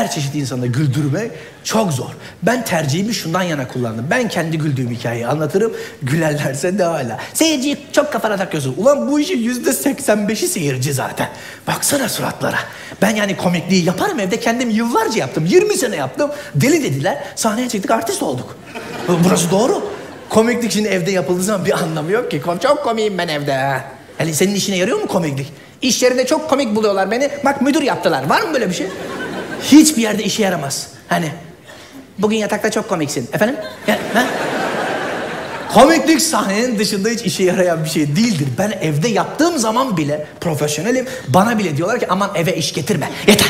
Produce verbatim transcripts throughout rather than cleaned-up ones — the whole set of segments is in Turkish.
her çeşit insanı güldürmek çok zor. Ben tercihimi şundan yana kullandım. Ben kendi güldüğüm hikayeyi anlatırım. Gülerlerse de hala. Seyirciyi çok kafana takıyorsun. Ulan bu işin yüzde seksen beşi seyirci zaten. Baksana suratlara. Ben yani komikliği yaparım evde, kendim yıllarca yaptım. yirmi sene yaptım. Deli dediler. Sahneye çıktık, artist olduk. Burası doğru. Komiklik şimdi evde yapıldığı zaman bir anlamı yok ki. Çok komiyim ben evde. Ha. Yani senin işine yarıyor mu komiklik? İş yerinde çok komik buluyorlar beni. Bak müdür yaptılar. Var mı böyle bir şey? Hiçbir yerde işe yaramaz. Hani bugün yatakta çok komiksin. Efendim? Ya, ha? Komiklik sahnenin dışında hiç işe yarayan bir şey değildir. Ben evde yaptığım zaman bile profesyonelim. Bana bile diyorlar ki aman eve iş getirme. Yeter.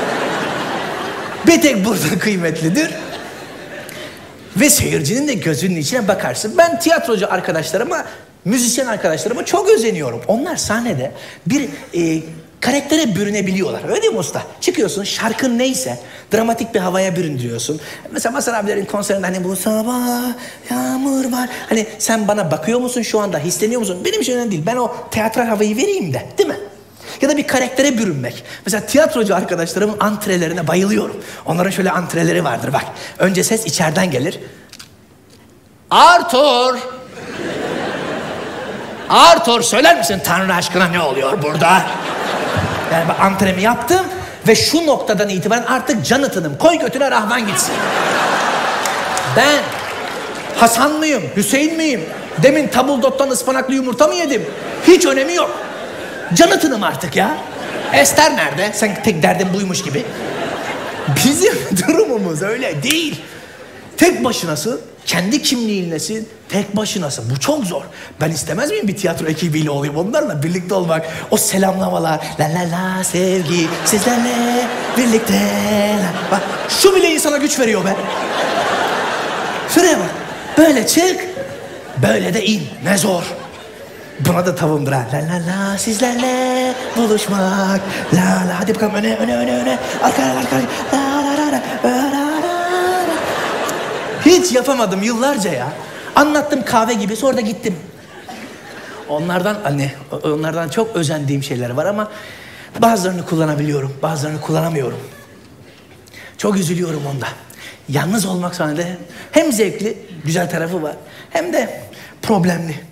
Bir tek burada kıymetlidir. Ve seyircinin de gözünün içine bakarsın. Ben tiyatrocu arkadaşlarıma, müzisyen arkadaşlarıma çok özeniyorum. Onlar sahnede bir e, karaktere bürünebiliyorlar. Öyle değil mi usta? Çıkıyorsun, şarkın neyse dramatik bir havaya büründürüyorsun. Mesela Mazhar abilerin konserinde hani bu sabah yağmur var. Hani sen bana bakıyor musun şu anda, hisleniyor musun? Benim için önemli değil. Ben o teatral havayı vereyim de, değil mi? Ya da bir karaktere bürünmek. Mesela tiyatrocu arkadaşlarımın antrelerine bayılıyorum. Onların şöyle antreleri vardır bak. Önce ses içeriden gelir. Arthur! Arthur söyler misin Tanrı aşkına ne oluyor burada? Yani ben antremi yaptım ve şu noktadan itibaren artık Jonathan'ım. Koy götüne Rahman gitsin. Ben Hasan mıyım, Hüseyin miyim? Demin tabuldottan ıspanaklı yumurta mı yedim? Hiç önemi yok. Jonathan'ım artık ya. Esther nerede? Sen tek derdin buymuş gibi. Bizim durumumuz öyle değil. Tek başınasın, kendi kimliğinlesin, tek başınasın. Bu çok zor. Ben istemez miyim bir tiyatro ekibiyle olayım, onlarla birlikte olmak. O selamlamalar, la la la sevgi, sizlerle birlikte. La. Bak şu bile insana güç veriyor be. Şuraya bak. Böyle çık, böyle de in. Ne zor. Buna da tavımdır ha. La la la sizlerle buluşmak. La la hadi bakalım öne öne öne öne. Arka arka. La la la la. La la la. Hiç yapamadım yıllarca ya. Anlattım kahve gibi, sonra da gittim. Onlardan anne, onlardan çok özendiğim şeyler var ama bazılarını kullanabiliyorum, bazılarını kullanamıyorum. Çok üzülüyorum onda. Yalnız olmak sahnede hem zevkli, güzel tarafı var, hem de problemli.